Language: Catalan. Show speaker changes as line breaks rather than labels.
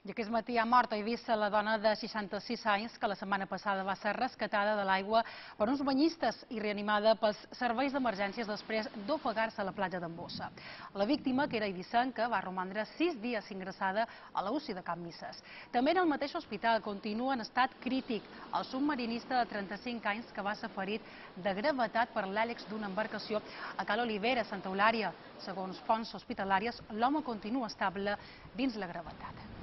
I aquest matí ha mort a Eivissa la dona de 66 anys que la setmana passada va ser rescatada de l'aigua per uns banyistes i reanimada pels serveis d'emergències després d'ofegar-se a la platja d'en Bossa. La víctima, que era eivissenca, va romandre 6 dies ingressada a la UCI de Can Misses. També en el mateix hospital continua en estat crític el submarinista de 35 anys que va ser ferit de gravetat per l'hèlix d'una embarcació a Cal Olivera, Santa Eulària. Segons fonts hospitalàries, l'home continua estable dins la gravetat.